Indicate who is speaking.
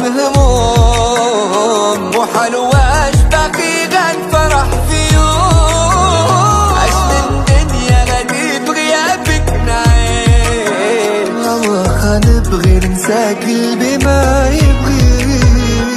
Speaker 1: الهموم، وحلواش باقي غير فرح في يوم. عشت الدنيا غادي بغيابك نعيش، والله نبغي ننسى قلبي